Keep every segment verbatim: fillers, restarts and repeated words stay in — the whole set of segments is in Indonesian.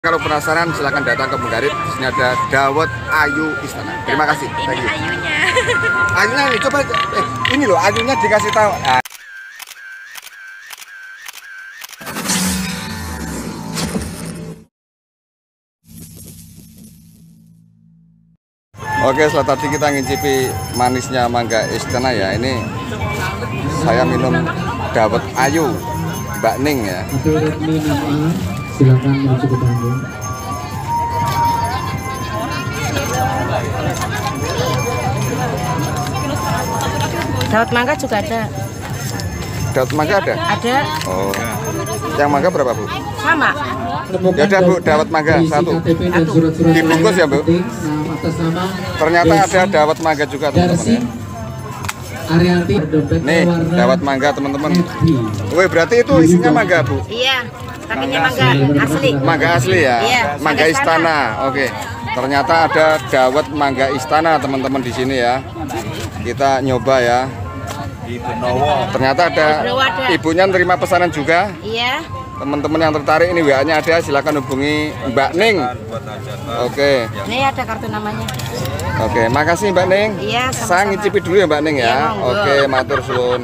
Kalau penasaran silahkan datang ke Menggarit. Di sini ada dawet ayu istana. Terima kasih. Ini ayunya. Ayunya ini coba eh, ini loh ayunya dikasih tahu. Ah. Oke, setelah tadi kita ngincipi manisnya mangga istana ya. Ini saya minum dawet ayu Mbak Ning ya. Silakan menuju ke panggung. Dawet mangga juga ada. Dawet mangga ada? Ada. Oh. Yang mangga berapa, Bu? Sama. Ya udah, Bu, dawet mangga satu. Dibungkus ya, Bu? Ternyata ada dawet mangga juga, teman-teman ya. Nih, dawet mangga, teman-teman. Wih, berarti itu isinya mangga, Bu? Iya. Pakainya mangga asli. Mangga asli ya? Iya, mangga istana. Oke. Ternyata ada dawet mangga istana, teman-teman di sini ya. Kita nyoba ya. Ternyata ada ibunya nerima pesanan juga. Iya. Teman-teman yang tertarik ini W A-nya ada, silakan hubungi Mbak Ning. Oke. Ini ada kartu namanya. Oke, makasih Mbak Ning. Iya, sama-sama. Saya ngicipi dulu ya Mbak Ning ya. Iya, monggo. Oke, matur suwun.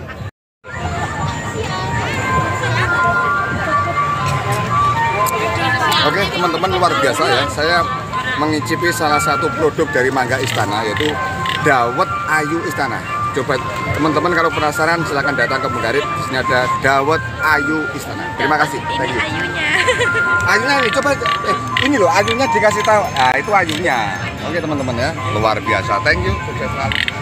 Oke teman-teman, luar biasa ya. Saya mengicipi salah satu produk dari mangga istana, yaitu dawet ayu istana. Coba teman-teman kalau penasaran silahkan datang ke Menggarit. Di sini ada dawet ayu istana. Terima kasih. Thank you. Ayunya. Ayunya ini coba eh, ini loh ayunya dikasih tahu. Nah, itu ayunya. Oke teman-teman ya, luar biasa. Thank you. Sukses selalu.